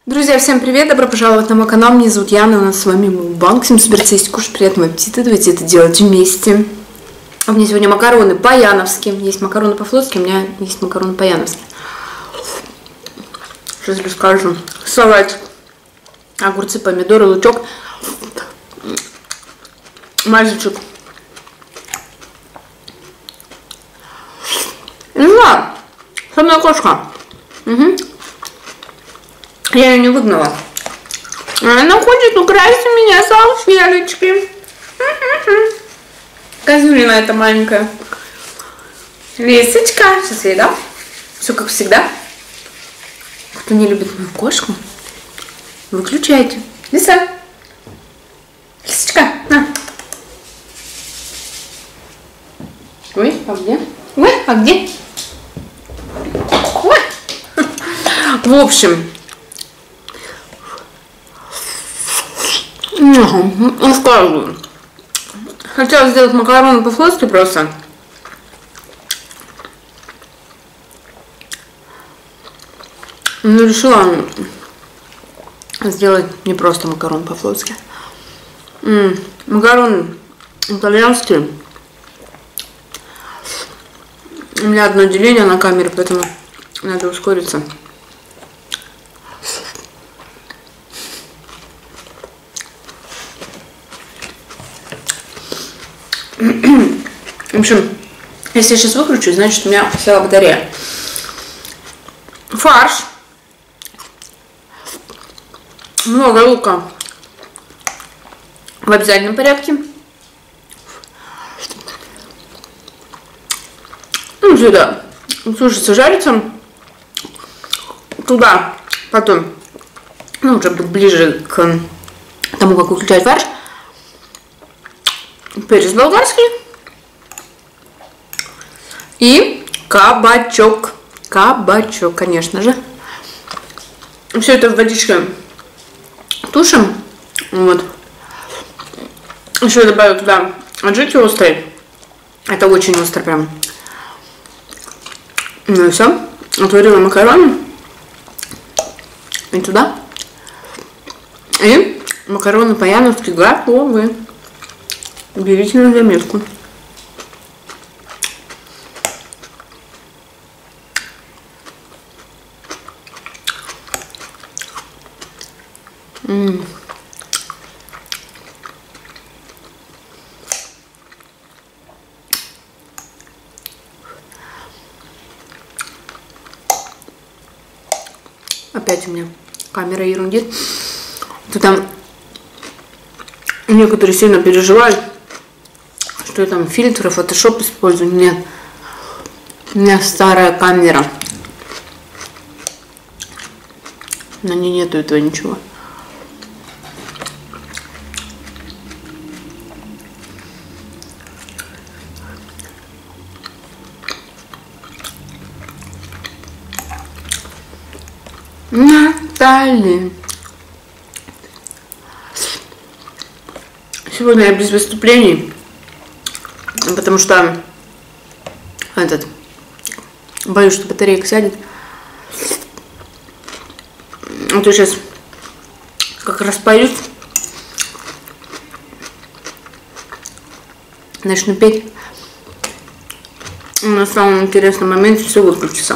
Друзья, всем привет! Добро пожаловать на мой канал. Меня зовут Яна, у нас с вами мукбанг. Всем собираться есть кушать, приятного аппетита. Давайте это делать вместе. У меня сегодня макароны по-яновски. Есть макароны по-флотски, у меня есть макароны по-яновски. Сейчас расскажу. Салат, огурцы, помидоры, лучок, мальчик. Не знаю, со мной кошка. Угу. Я ее не выгнала. Она хочет украсть у меня салфеточки. Козулина эта маленькая. Лисочка. Сейчас я дам. Все как всегда. Кто не любит мою кошку, выключайте. Лиса. Лисочка, на. Ой, а где? Ой, а где? Ой. В общем. Рассказываю. Хотела сделать макароны по-флотски просто. Но решила сделать не просто макароны по-флотски. Макароны итальянские. У меня одно деление на камере, поэтому надо ускориться. В общем, если я сейчас выключу, значит у меня села батарея. Фарш. Много лука в обязательном порядке. Ну, сюда сушится, жарится. Туда потом, ну, уже ближе к тому, как выключать фарш. Перец болгарский. И кабачок. Кабачок, конечно же. Все это в водичке тушим. Вот. Еще я добавлю туда аджики острый. Это очень острый прям. Ну и все. Отварила макароны. И туда. И макароны по-яновски готовы. Берите на заметку. Опять у меня камера ерундит. То там некоторые сильно переживают, что я там фильтры, фотошоп использую. Нет. У меня старая камера. На ней нету этого ничего. Наталья. Сегодня я без выступлений, потому что боюсь, что батарейка сядет. А то сейчас как распоюсь, начну петь. На самом интересном моменте все выключится.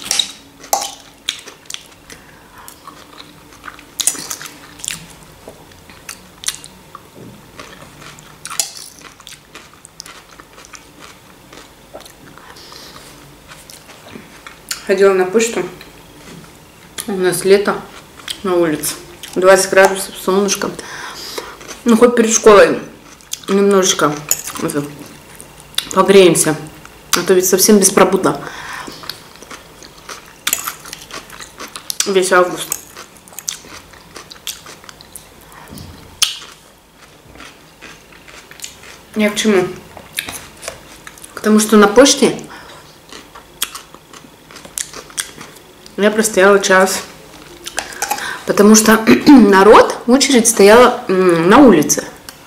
Ходила на почту. У нас лето на улице. 20 градусов, солнышко. Ну, хоть перед школой немножечко погреемся. А то ведь совсем беспробудно. Весь август. Я к чему? К тому, что на почте я простояла час, потому что народ, очередь стояла на улице.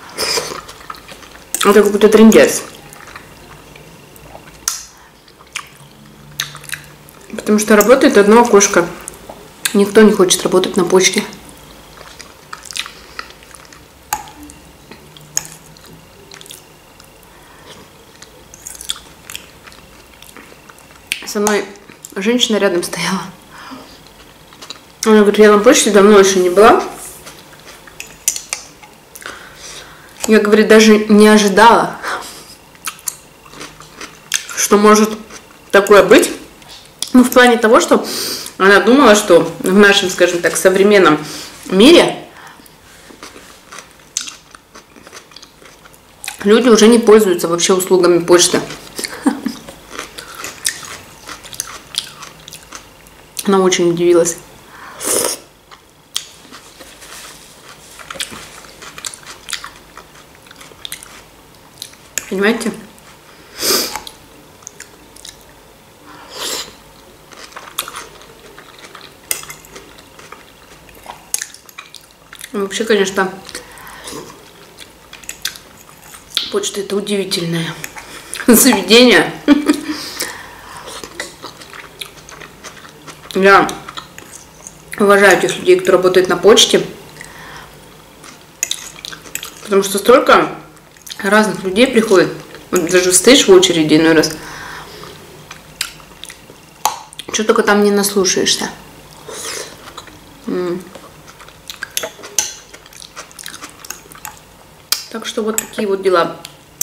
Это какой-то трындец. Потому что работает одно окошко. Никто не хочет работать на почте. Со мной женщина рядом стояла. Она говорит, я на почте давно еще не была. Я, говорит, даже не ожидала, что может такое быть. Ну, в плане того, что она думала, что в нашем, скажем так, современном мире люди уже не пользуются вообще услугами почты. Она очень удивилась. Понимаете? Вообще, конечно, почта — это удивительное заведение. Я уважаю тех людей, кто работает на почте, потому что столько разных людей приходит. Вот даже стоишь в очереди иной раз, что только там не наслушаешься. Так что вот такие вот дела.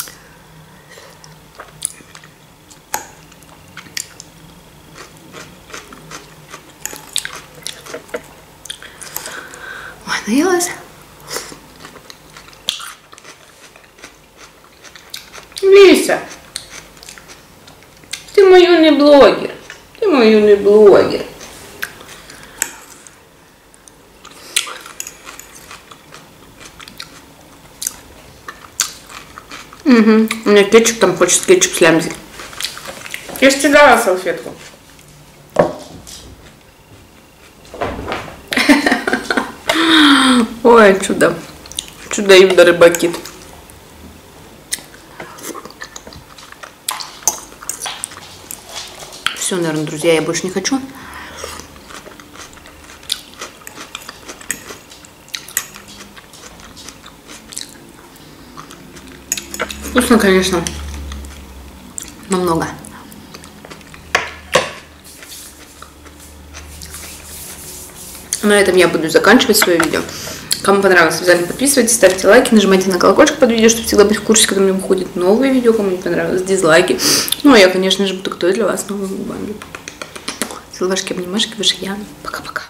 Ой, наелась. Лися, ты мой юный блогер. Ты мой юный блогер. У меня кетчуп, там хочет кетчуп слямзить. Я стягала салфетку. Ой, чудо. Чудо-юдо рыбакит. Все, наверное, друзья, я больше не хочу. Вкусно, конечно, но много. На этом я буду заканчивать свое видео. Кому понравилось, обязательно подписывайтесь, ставьте лайки, нажимайте на колокольчик под видео, чтобы всегда быть в курсе, когда мне выходит новые видео. Кому не понравилось, дизлайки. Ну, а я, конечно же, буду готовить для вас новые мукбанги. Целовашки, обнимашки, ваша Яна. Пока-пока.